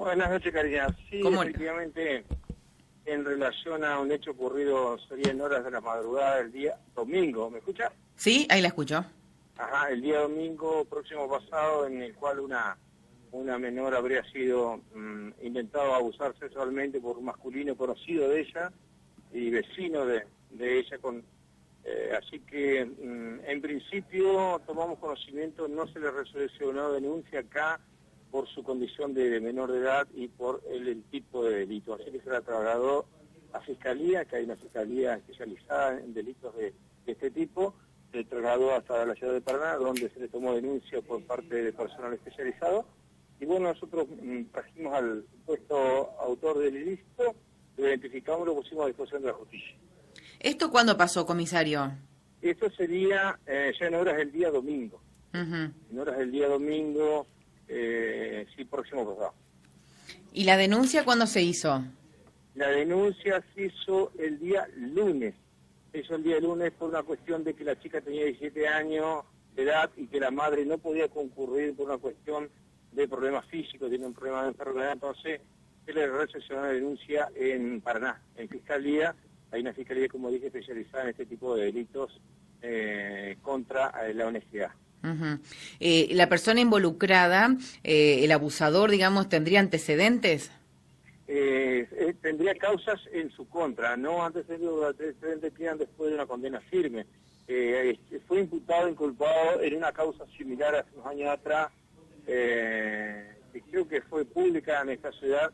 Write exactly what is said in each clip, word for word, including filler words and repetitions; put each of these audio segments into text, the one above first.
Buenas noches, Karina. Sí, ¿Cómo? efectivamente, en relación a un hecho ocurrido, sería en horas de la madrugada del día domingo, ¿me escucha? Sí, ahí la escucho. Ajá, el día domingo próximo pasado, en el cual una una menor habría sido mmm, intentado abusar sexualmente por un masculino conocido de ella y vecino de, de ella. con eh, Así que, mmm, en principio, tomamos conocimiento, no se le recepcionó denuncia acá por su condición de menor de edad y por el, el tipo de delito. Así que se la trasladó a Fiscalía, que hay una Fiscalía especializada en delitos de, de este tipo. Se trasladó hasta la ciudad de Paraná, donde se le tomó denuncia por parte de personal especializado. Y bueno, nosotros mmm, trajimos al supuesto autor del ilícito, lo identificamos y lo pusimos a disposición de la justicia. ¿Esto cuándo pasó, comisario? Esto sería eh, ya en horas del día domingo. Uh-huh. En horas del día domingo, eh, sí, próximo pasado. ¿Y la denuncia cuándo se hizo? La denuncia se hizo el día lunes. Se hizo el día lunes por una cuestión de que la chica tenía diecisiete años de edad y que la madre no podía concurrir por una cuestión de problemas físicos, tiene un problema de enfermedad. Entonces se le recepcionó la denuncia en Paraná, en Fiscalía. Hay una Fiscalía, como dije, especializada en este tipo de delitos eh, contra eh, la honestidad. Uh-huh. eh, ¿La persona involucrada, eh, el abusador, digamos, tendría antecedentes? Eh, eh, tendría causas en su contra, no antecedentes, antecedentes quedan después de una condena firme. Eh, fue imputado, inculpado en una causa similar hace unos años atrás, eh, que creo que fue pública en esta ciudad,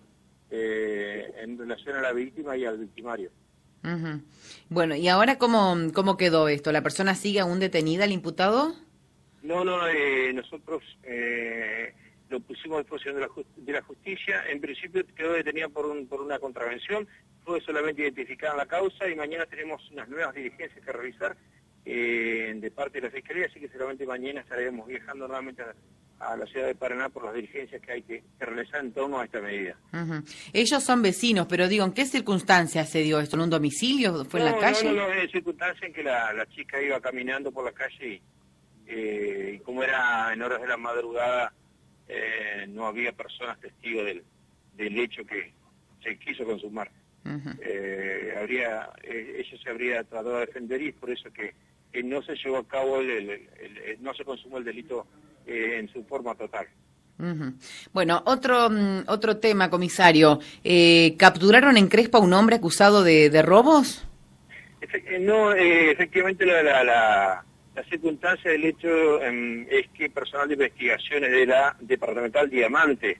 eh, en relación a la víctima y al victimario. Uh-huh. Bueno, ¿y ahora cómo, cómo quedó esto? ¿La persona sigue aún detenida, el imputado? No, no, eh, nosotros eh, lo pusimos a disposición de la, de la justicia. En principio quedó detenida por, un, por una contravención, fue solamente identificada en la causa y mañana tenemos unas nuevas diligencias que revisar eh, de parte de la Fiscalía, así que seguramente mañana estaremos viajando nuevamente a, a la ciudad de Paraná por las diligencias que hay que, que realizar en torno a esta medida. Uh-huh. Ellos son vecinos, pero digo, ¿en qué circunstancias se dio esto? ¿En un domicilio? ¿Fue no, en la calle? No, no, no, en circunstancias en que la, la chica iba caminando por la calle y Eh, y como era en horas de la madrugada, eh, no había personas testigos del, del hecho que se quiso consumar. Uh-huh. eh, habría, eh, ella se habría tratado de defender y es por eso que, que no se llevó a cabo, el, el, el, el, no se consumó el delito eh, en su forma total. Uh-huh. Bueno, otro um, otro tema, comisario. Eh, ¿Capturaron en Crespo a un hombre acusado de, de robos? Efe, no, eh, efectivamente la... la, la La circunstancia del hecho eh, es que personal de investigaciones de la departamental Diamante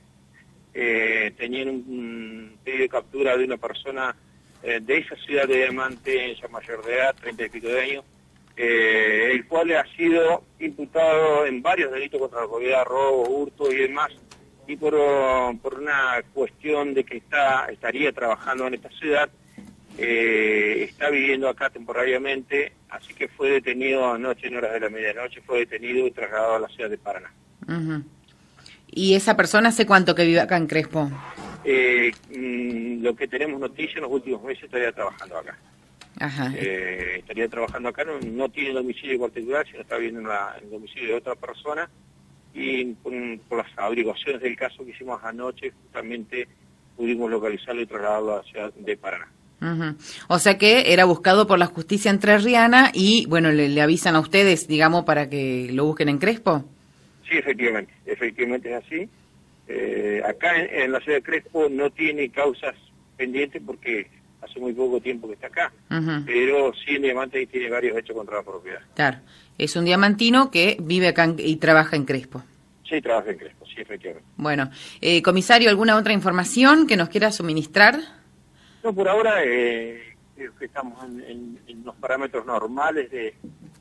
eh, tenían un, un pedido de captura de una persona eh, de esa ciudad de Diamante, ella mayor de edad, treinta y pico de años, eh, el cual ha sido imputado en varios delitos contra la propiedad, robo, hurto y demás, y por, por una cuestión de que está estaría trabajando en esta ciudad. Eh, está viviendo acá temporariamente, así que fue detenido anoche en horas de la medianoche, fue detenido y trasladado a la ciudad de Paraná. Uh-huh. ¿Y esa persona hace cuánto que vive acá en Crespo? Eh, mmm, lo que tenemos noticia en los últimos meses estaría trabajando acá. Ajá. Eh, estaría trabajando acá, no, no tiene domicilio particular, sino está viviendo en, la, en el domicilio de otra persona, y por, por las averiguaciones del caso que hicimos anoche, justamente pudimos localizarlo y trasladarlo a la ciudad de Paraná. Uh-huh. O sea que era buscado por la justicia entrerriana y, bueno, le, le avisan a ustedes, digamos, para que lo busquen en Crespo. Sí, efectivamente, efectivamente es así. Eh, acá en, en la ciudad de Crespo no tiene causas pendientes porque hace muy poco tiempo que está acá, uh-huh. Pero sí en Diamante tiene varios hechos contra la propiedad. Claro, es un diamantino que vive acá en, y trabaja en Crespo. Sí, trabaja en Crespo, sí, efectivamente. Bueno, eh, comisario, ¿alguna otra información que nos quiera suministrar? No, por ahora eh, creo que estamos en, en, en los parámetros normales de,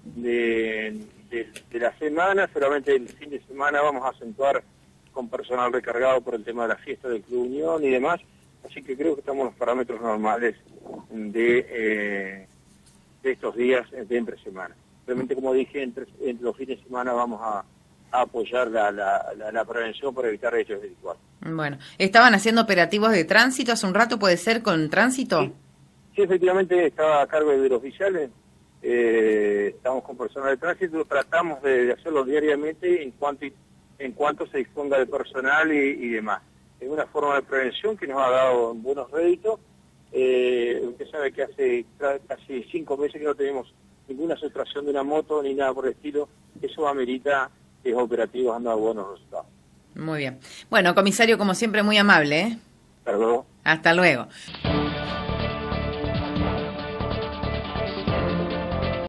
de, de, de la semana. Solamente el fin de semana vamos a acentuar con personal recargado por el tema de la fiesta del Club Unión y demás. Así que creo que estamos en los parámetros normales de, eh, de estos días de entre semana. Realmente, como dije, entre, entre los fines de semana vamos a, a apoyar la, la, la, la prevención para evitar hechos delictuales. Bueno, ¿estaban haciendo operativos de tránsito hace un rato? ¿Puede ser con tránsito? Sí, sí, efectivamente estaba a cargo de los oficiales, eh, estamos con personal de tránsito, tratamos de, de hacerlo diariamente en cuanto en cuanto se disponga de personal y, y demás. es una forma de prevención que nos ha dado buenos réditos. Eh, usted sabe que hace casi cinco meses que no tenemos ninguna sustracción de una moto ni nada por el estilo. Eso amerita que los operativos han dado buenos resultados. Muy bien. Bueno, comisario, como siempre, muy amable, ¿eh? Hasta luego. Hasta luego.